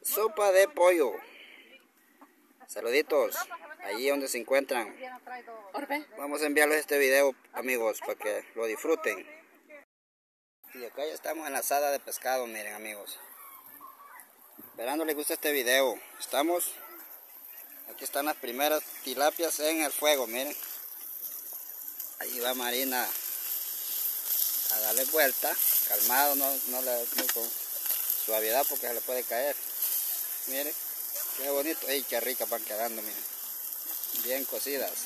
Sopa de pollo. Saluditos, allí donde se encuentran. Vamos a enviarles este video, amigos, para que lo disfruten. Y acá ya estamos en la asada de pescado, miren, amigos. Esperando les guste este video. Aquí están las primeras tilapias en el fuego, miren. Ahí va Marina a darle vuelta, calmado, no con suavidad porque se le puede caer. Miren, qué bonito. ¡Ey, qué ricas van quedando, miren! Bien cocidas.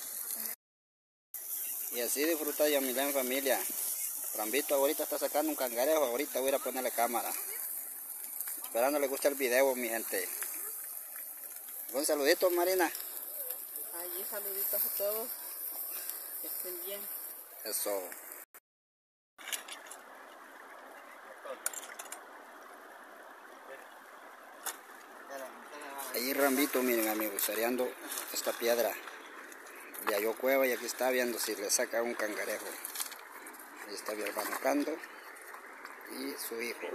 Y así disfruta Yamilá en familia. Rambito ahorita está sacando un cangrejo, ahorita voy a ir a ponerle cámara. Esperando les guste el video, mi gente. Un saludito, Marina. Allí saluditos a todos. Que estén bien. Eso. Ahí Rambito, miren, amigos, areando esta piedra. Le halló cueva y aquí está viendo si le saca un cangrejo. Ahí está barbancando y su hijo.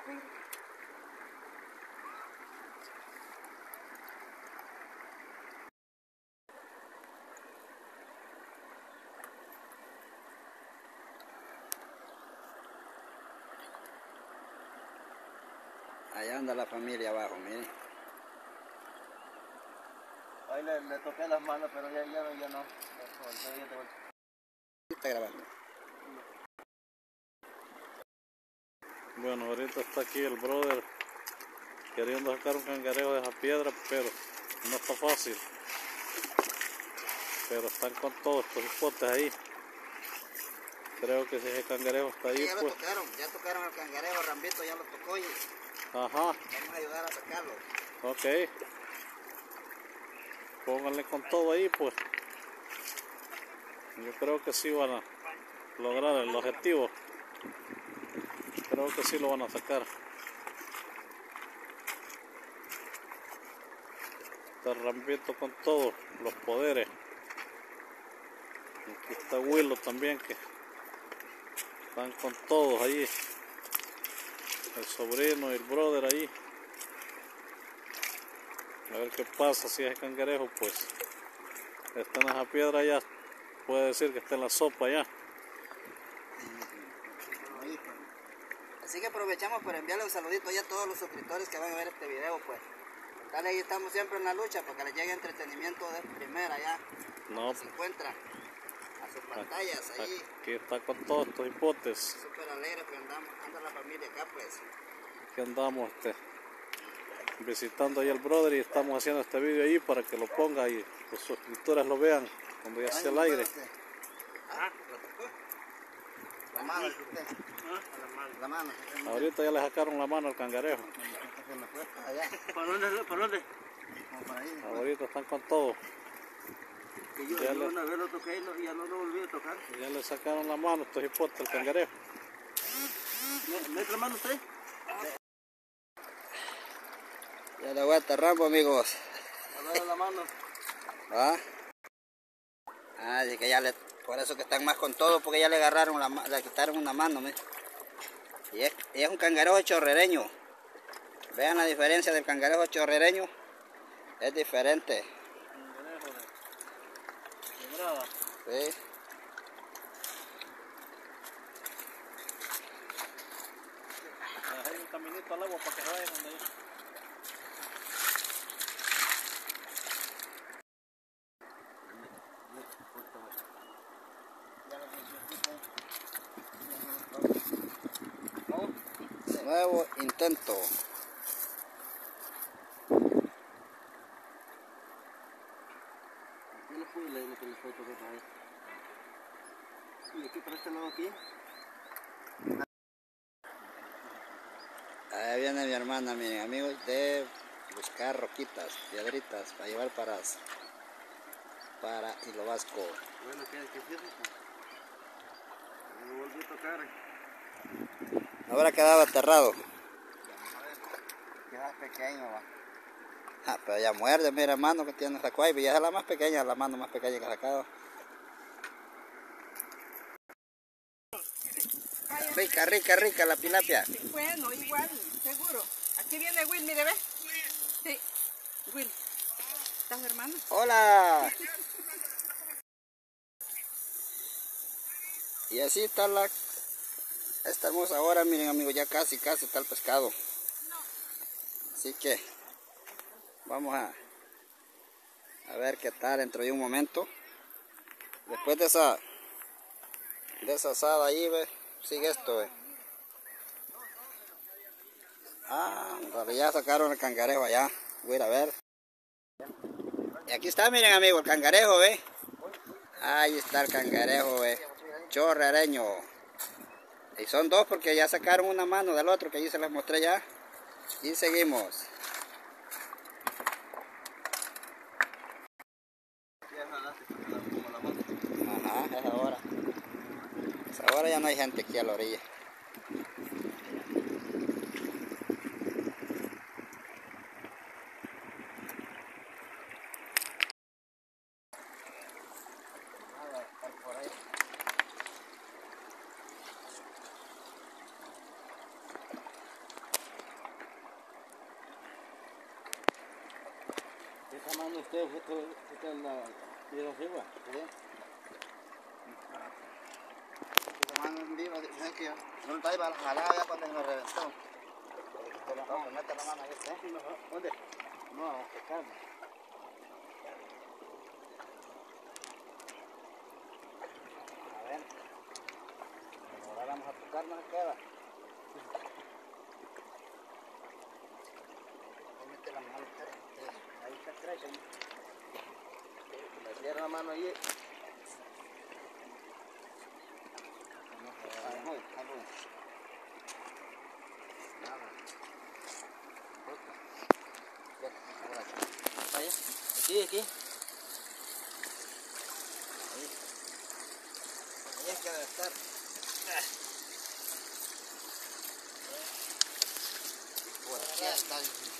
Allá anda la familia abajo, miren. Ahí le toqué las manos, pero ya no. Está grabando. Bueno, ahorita está aquí el brother queriendo sacar un cangrejo de esa piedra, pero no está fácil. Pero están con todos estos hipotes ahí. Creo que si ese cangrejo está ahí, Ya pues... ya tocaron el cangrejo, Rambito ya lo tocó y Ajá. vamos a ayudar a sacarlo. Ok. Pónganle con todo ahí, pues. Yo creo que sí van a lograr el objetivo. Creo que sí lo van a sacar. Está Rambito con todos los poderes. Aquí está Willow también, que están con todos allí. El sobrino y el brother ahí. A ver qué pasa si es cangrejo, pues está en esa piedra ya. Puede decir que está en la sopa ya. Así que aprovechamos para enviarle un saludito ya a todos los suscriptores que van a ver este video, pues. Dale, ahí estamos siempre en la lucha para que les llegue entretenimiento de primera ya. No, Se encuentra a sus pantallas ahí. aquí está con todos estos hipotes. Súper alegre que anda la familia acá, pues. Aquí andamos visitando ahí al brother y estamos haciendo este video ahí para que lo ponga y los suscriptores lo vean cuando ya esté al aire. La mano, usted. La mano. Ahorita ya le sacaron la mano al cangrejo. ¿Por dónde? Ahorita están con todo. Que yo una vez lo toqué y ya no lo volví a tocar. Ya le sacaron la mano estos hipotes al cangrejo. ¿Mete la mano usted? Ya le vuelta Rambo, amigos. A ver la mano. ¿Ah? Así que ya por eso que están más con todo, porque ya le agarraron le quitaron una mano, ¿me? Y es un cangrejo chorrereño. Vean la diferencia del cangrejo chorrereño. Es diferente. Cangrejo de grada. Sí. Hay un caminito al agua para que se vayan donde ahí. Nuevo intento. Yo no pude leer lo que les fue tocar ahí. Y aquí para este lado aquí. Ahí viene mi hermana, miren, amigos, de buscar roquitas, piedritas para llevar para Hilo Vasco. Bueno, ¿qué es eso? Me volví a tocar. Habrá quedado aterrado. Queda pequeño, va. Ah, pero ya muerde, mira, hermano, que tiene esa cuaiva, y ya es la más pequeña, la mano más pequeña que ha sacado. Rica, rica, rica la tilapia. Bueno, igual, seguro. Aquí viene Will, mire, ve. Sí. Will, ¿estás hermano? Hola. Y así está esta hermosa hora, miren amigos, ya casi está el pescado. Así que vamos a ver qué tal dentro de un momento. Después de esa asada ahí, ve, sigue esto, ve. Ya sacaron el cangrejo allá. Voy a ir a ver. Y aquí está, miren amigos, el cangrejo, ve. Ahí está el cangrejo, ve. Chorrereño. Y son dos porque ya sacaron una mano del otro que allí se les mostré ya. Y seguimos. Ajá, es ahora. Ahora ya no hay gente aquí a la orilla. ¿Esa mano usted en la vida arriba? Esa mano en vivo, ¿sabes qué? No lo iba a jalar ya cuando se me reventó. No, mete la mano ahí, ¿eh? ¿Dónde? No, a pescarme. A ver. Ahora vamos a tocar, no se queda. Mete la mano, ahí está estrecho. Me cierra la mano ahí. Ahí voy. Nada. Aquí. Ahí es que debe estar. Por aquí está.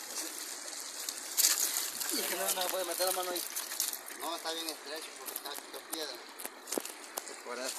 ¿Y que no puede meter la mano ahí? No, está bien estrecho porque está aquí con piedra. Por eso.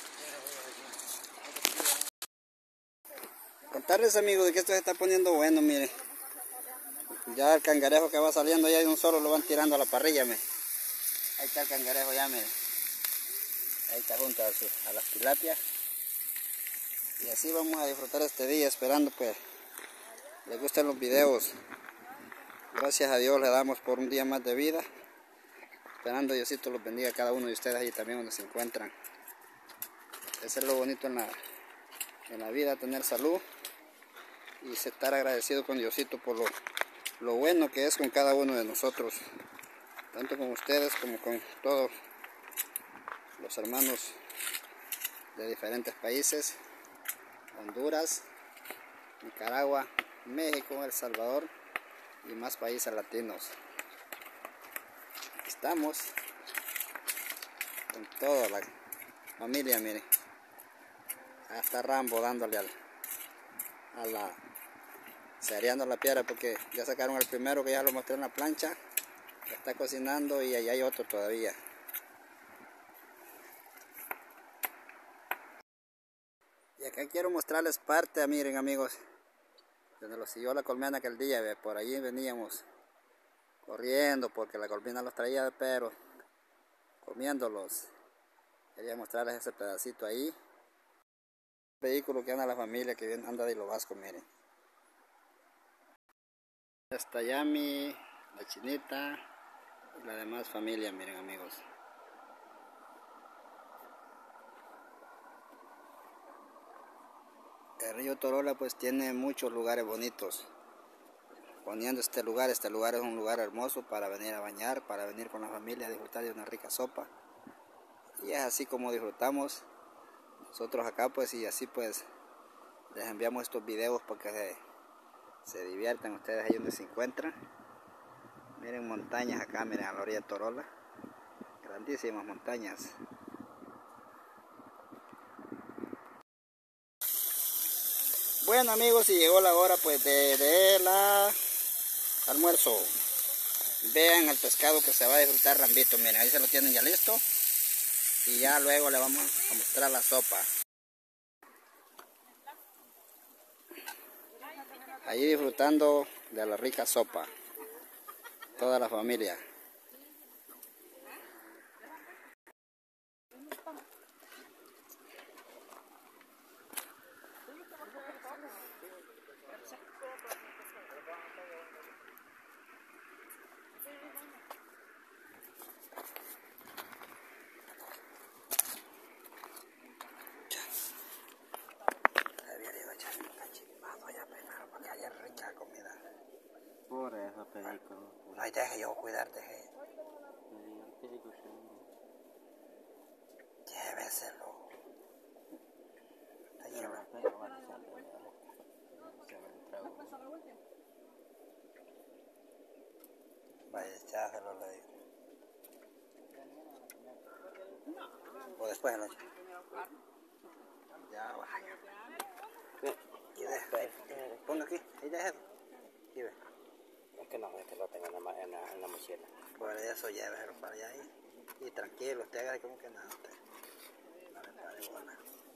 Contarles amigos de que esto se está poniendo bueno, miren. Ya el cangrejo que va saliendo ya de un solo lo van tirando a la parrilla, miren. Ahí está el cangrejo ya, miren. Ahí está junto a las tilapias. Y así vamos a disfrutar este día, esperando pues les gusten los videos. Gracias a Dios le damos por un día más de vida. Esperando Diosito los bendiga a cada uno de ustedes ahí también donde se encuentran. Eso es lo bonito en la vida, tener salud y estar agradecido con Diosito por lo bueno que es con cada uno de nosotros, tanto con ustedes como con todos los hermanos de diferentes países, Honduras, Nicaragua, México, El Salvador y más países latinos. Aquí estamos con toda la familia, miren. Hasta Rambo dándole cereando la piedra porque ya sacaron el primero que ya lo mostré en la plancha. Está cocinando y allá hay otro todavía. Y acá quiero mostrarles parte, miren amigos, donde los siguió la colmena aquel día, por allí veníamos corriendo porque la colmena los traía de perros, comiéndolos. Quería mostrarles ese pedacito ahí. El vehículo que anda la familia que anda de Hilo Vasco, miren. Está Yami, la Chinita y la demás familia, miren amigos. El río Torola pues tiene muchos lugares bonitos. Poniendo este lugar es un lugar hermoso para venir a bañar, para venir con la familia a disfrutar de una rica sopa. Y es así como disfrutamos nosotros acá pues, y así pues les enviamos estos videos para que se diviertan ustedes ahí donde se encuentran. Miren montañas acá, miren a la orilla de Torola, grandísimas montañas. Bueno amigos, y llegó la hora pues de la almuerzo. Vean el pescado que se va a disfrutar Rambito, miren, ahí se lo tienen ya listo. Y ya luego le vamos a mostrar la sopa. Ahí disfrutando de la rica sopa. toda la familia. Por eso te digo. No, deje yo cuidar, deje. Lléveselo. Te lleva. Vaya, echájelo, le digo. O después lo echa. Ya, vaya. Y deja, ponga aquí, ahí déjelo. Y ve. Es que no, este lo tengo en la mochila. Por eso lléveselo para allá y tranquilo, usted haga como que nada. Usted. No le pare bola.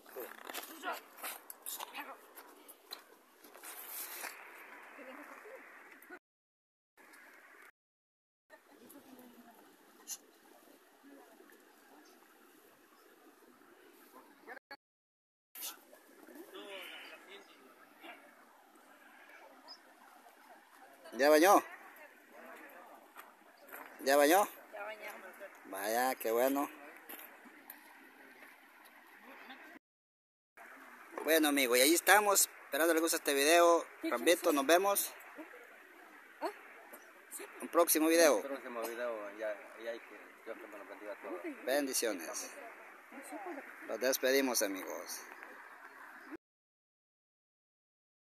¿Ya bañó? ¿Ya bañó? Ya bañamos. Vaya, qué bueno. Bueno, amigos, y ahí estamos. Esperando les guste este video. Rapidito, nos vemos. Un próximo video. El próximo video ya hay que Dios que me lo bendiga a todos. Bendiciones. Los despedimos, amigos.